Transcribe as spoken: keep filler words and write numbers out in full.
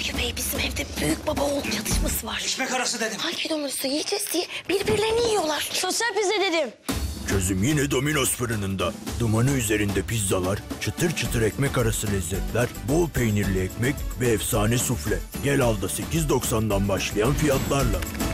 Ayı Bey, bizim evde büyük baba oğul çatışması var. Ekmek arası dedim. Hangi domuzu yiyeceğiz diye birbirlerini yiyorlar. Sosyal pizza dedim. Çözüm yine Domino's fırınında. Dumanı üzerinde pizzalar, çıtır çıtır ekmek arası lezzetler, bol peynirli ekmek ve efsane sufle. Gel al da sekiz doksandan başlayan fiyatlarla.